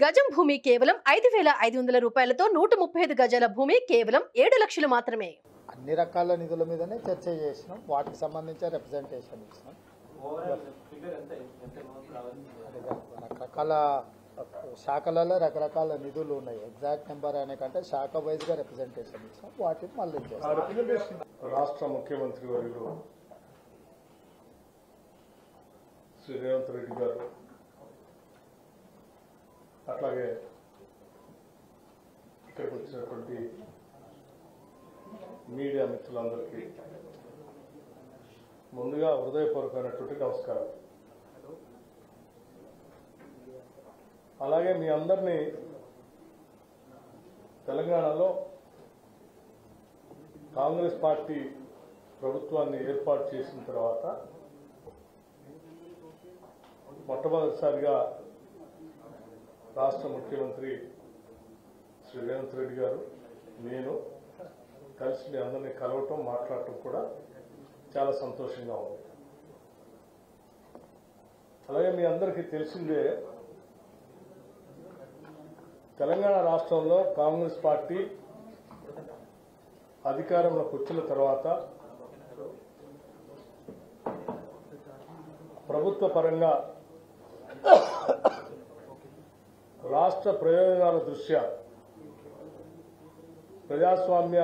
గజం భూమి కేవలం 5,500 రూపాయలతో 135 గజాల భూమి కేవలం 7 లక్షలు మాత్రమే. అన్ని రకాల నిధుల మీదనే చర్చ చేసినాం. వాటికి సంబంధించిన రిప్రజెంటేషన్ ఇచ్చినాం. రకరకాల శాఖలలో రకరకాల నిధులు ఉన్నాయి. ఎగ్జాక్ట్ నెంబర్ అనే కంటే శాఖ వైజ్ గా రిప్రజెంటేషన్ ఇచ్చినాం. వాటిని మళ్ళీ రాష్ట్ర ముఖ్యమంత్రి వర్యులు శ్రీ రేవంత్ రెడ్డి గారు, అట్లాగే ఇక్కడికి వచ్చినటువంటి మీడియా మిత్రులందరికీ ముందుగా హృదయపూర్వకమైనటువంటి నమస్కారం. అలాగే మీ అందరినీ తెలంగాణలో కాంగ్రెస్ పార్టీ ప్రభుత్వాన్ని ఏర్పాటు చేసిన తర్వాత మొట్టమొదటిసారిగా రాష్ట్ర ముఖ్యమంత్రి శ్రీ రేవంత్ రెడ్డి గారు, నేను కలిసి మీ అందరినీ కలవటం, మాట్లాడటం కూడా చాలా సంతోషంగా ఉంది. అలాగే మీ అందరికీ తెలిసిందే, తెలంగాణ రాష్ట్రంలో కాంగ్రెస్ పార్టీ అధికారంలోకి వచ్చిన తర్వాత ప్రభుత్వ పరంగా రాష్ట్ర ప్రయోజనాల దృష్ట్యా ప్రజాస్వామ్య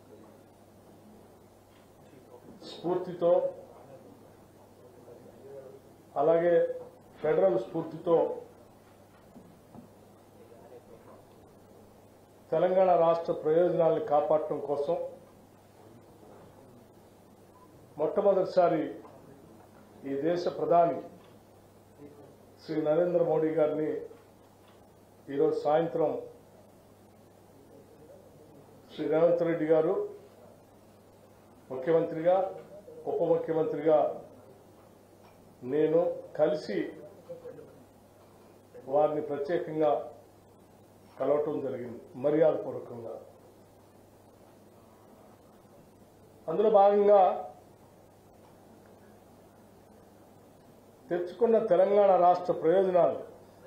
స్ఫూర్తితో, అలాగే ఫెడరల్ స్ఫూర్తితో తెలంగాణ రాష్ట్ర ప్రయోజనాలను కాపాడటం కోసం మొట్టమొదటిసారి ఈ దేశ ప్రధాని శ్రీ నరేంద్ర మోడీ గారిని ఈరోజు సాయంత్రం శ్రీ రేవంత్ రెడ్డి గారు ముఖ్యమంత్రిగా, ఉప ముఖ్యమంత్రిగా నేను కలిసి వారిని ప్రత్యేకంగా కలవటం జరిగింది, మర్యాదపూర్వకంగా. అందులో భాగంగా తెచ్చుకున్న తెలంగాణ రాష్ట్ర ప్రయోజనాలు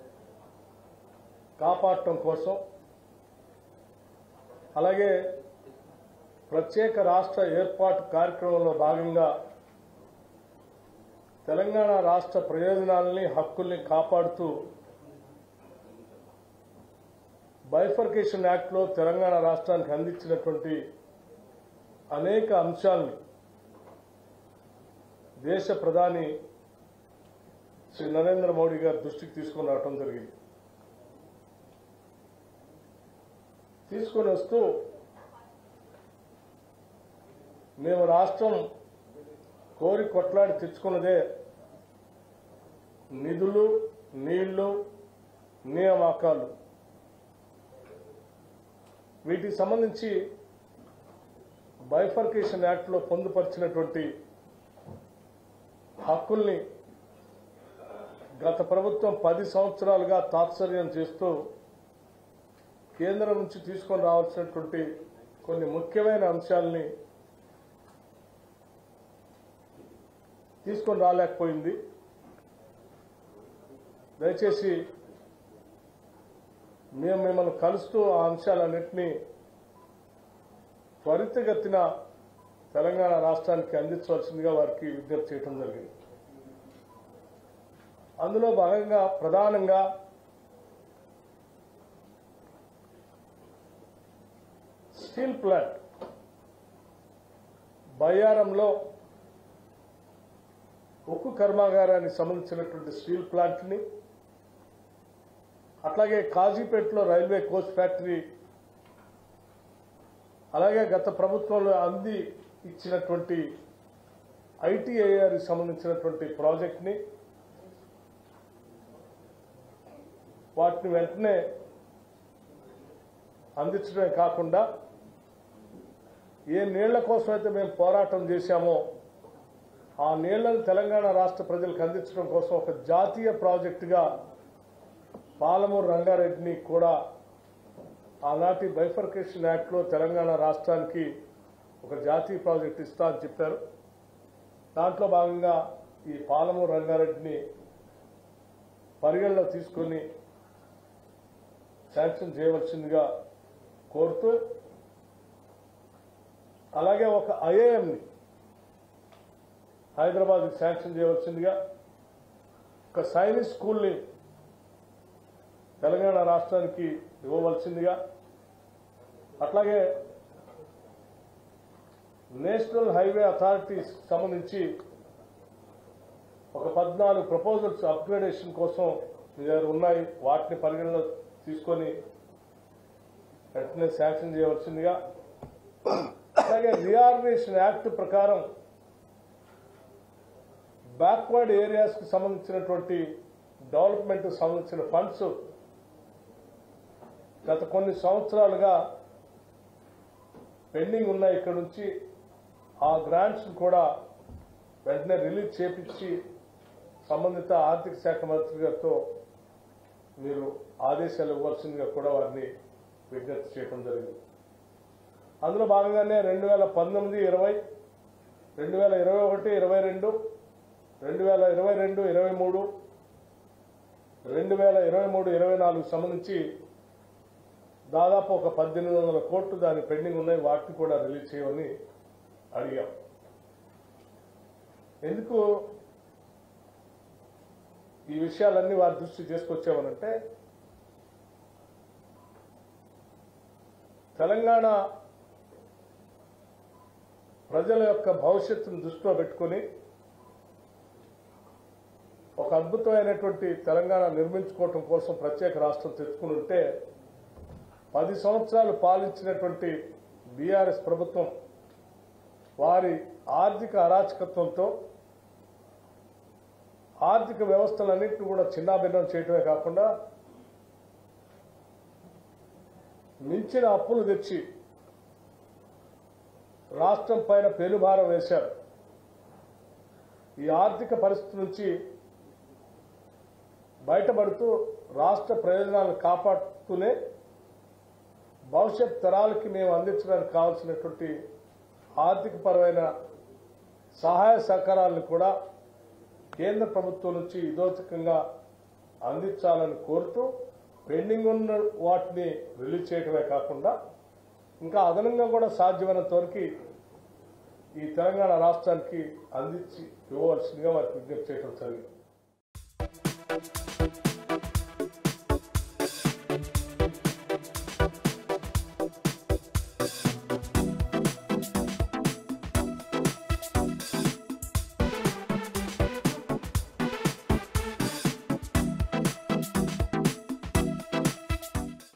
కాపాడటం కోసం, అలాగే ప్రత్యేక రాష్ట్ర ఏర్పాటు కార్యక్రమంలో భాగంగా తెలంగాణ రాష్ట్ర ప్రయోజనాలని, హక్కుల్ని కాపాడుతూ బైఫర్కేషన్ యాక్ట్లో తెలంగాణ రాష్ట్రానికి అందించినటువంటి అనేక అంశాలని దేశ ప్రధాని శ్రీ నరేంద్ర మోడీ గారి దృష్టికి తీసుకుని రావడం జరిగింది. తీసుకొని వస్తూ మేము రాష్ట్రం కోరి కొట్లాడి తెచ్చుకున్నదే నిధులు, నీళ్లు, నియామకాలు. వీటికి సంబంధించి బైఫర్కేషన్ యాక్ట్లో పొందుపరిచినటువంటి హక్కుల్ని గత ప్రభుత్వం 10 సంవత్సరాలుగా తాత్సర్యం చేస్తూ కేంద్రం నుంచి తీసుకొని రావాల్సినటువంటి కొన్ని ముఖ్యమైన అంశాలని తీసుకొని రాలేకపోయింది. దయచేసి మేము మిమ్మల్ని కలుస్తూ ఆ అంశాలన్నింటినీ త్వరితగతిన తెలంగాణ రాష్ట్రానికి అందించవలసిందిగా వారికి విజ్ఞప్తి చేయడం జరిగింది. అందులో భాగంగా ప్రధానంగా స్టీల్ ప్లాంట్ బయ్యారంలో ఉక్కు కర్మాగారానికి సంబంధించినటువంటి స్టీల్ ప్లాంట్ని, అట్లాగే కాజీపేటలో రైల్వే కోచ్ ఫ్యాక్టరీ, అలాగే గత ప్రభుత్వంలో అంది ఇచ్చినటువంటి ఐటీఐఆర్కి సంబంధించినటువంటి ప్రాజెక్ట్ని, వాటిని వెంటనే అందించడమే కాకుండా ఏ నీళ్ల కోసం అయితే మేము పోరాటం చేశామో ఆ నీళ్లను తెలంగాణ రాష్ట్ర ప్రజలకు అందించడం కోసం ఒక జాతీయ ప్రాజెక్టుగా పాలమూరు రంగారెడ్డిని కూడా ఆనాటి బైఫర్కేషన్ యాక్ట్లో తెలంగాణ రాష్ట్రానికి ఒక జాతీయ ప్రాజెక్టు ఇస్తా అని చెప్పారు. దాంట్లో భాగంగా ఈ పాలమూరు రంగారెడ్డిని పరిగణలో తీసుకొని శాంక్షన్ చేయవలసిందిగా కోరుతూ, అలాగే ఒక ఐఐఎంని హైదరాబాద్కి శాంక్షన్ చేయవలసిందిగా, ఒక సైనిక్ స్కూల్ని తెలంగాణ రాష్ట్రానికి ఇవ్వవలసిందిగా, అట్లాగే నేషనల్ హైవే అథారిటీస్ సంబంధించి ఒక 14 ప్రపోజల్స్ అప్గ్రేడేషన్ కోసం మీ దగ్గర ఉన్నాయి, వాటిని పరిగణలో తీసుకొని వెంటనే శాంక్షన్ చేయవలసిందిగా, అలాగే రీఆర్గనైజేషన్ యాక్ట్ ప్రకారం బ్యాక్వర్డ్ ఏరియాస్కి సంబంధించినటువంటి డెవలప్మెంట్ సంబంధించిన ఫండ్స్ గత కొన్ని సంవత్సరాలుగా పెండింగ్ ఉన్నాయి. ఇక్కడ నుంచి ఆ గ్రాంట్స్ కూడా వెంటనే రిలీజ్ చేపించి సంబంధిత ఆర్థిక శాఖ మంత్రి గారితో మీరు ఆదేశాలు ఇవ్వాల్సిందిగా కూడా వారిని విజ్ఞప్తి చేయడం జరిగింది. అందులో భాగంగానే 2019, 20, 2021, 22, 2022, 23, 2023, 24 సంబంధించి దాదాపు ఒక 1800 కోట్లు దాని పెండింగ్ ఉన్నాయి, వాటిని కూడా రిలీజ్ చేయమని అడిగాం. ఎందుకు ఈ విషయాలన్నీ వారి దృష్టి తీసుకొచ్చామనంటే, తెలంగాణ ప్రజల యొక్క భవిష్యత్తును దృష్టిలో పెట్టుకొని ఒక అద్భుతమైనటువంటి తెలంగాణ నిర్మించుకోవటం కోసం ప్రత్యేక రాష్ట్రం తెచ్చుకుని ఉంటే 10 సంవత్సరాలు పాలించినటువంటి బీఆర్ఎస్ ప్రభుత్వం వారి ఆర్థిక అరాచకత్వంతో ఆర్థిక వ్యవస్థలన్నింటినీ కూడా చిన్నాభిన్నం చేయటమే కాకుండా మించిన అప్పులు తెచ్చి రాష్ట్రం పైన పెనుభారం వేశారు. ఈ ఆర్థిక పరిస్థితి నుంచి బయటపడుతూ రాష్ట్ర ప్రయోజనాలను కాపాడుతూనే భవిష్యత్ తరాలకి మేము అందించడానికి కావాల్సినటువంటి ఆర్థికపరమైన సహాయ సహకారాలను కూడా కేంద్ర ప్రభుత్వం నుంచి ఇదోచకంగా అందించాలని కోరుతూ పెండింగ్ ఉన్న వాటిని రిలీజ్ చేయడమే కాకుండా ఇంకా అదనంగా కూడా సాధ్యమైనంత వరకు ఈ తెలంగాణ రాష్ట్రానికి అందించి ఇవ్వవలసిందిగా వారికి విజ్ఞప్తి చేయడం జరిగింది.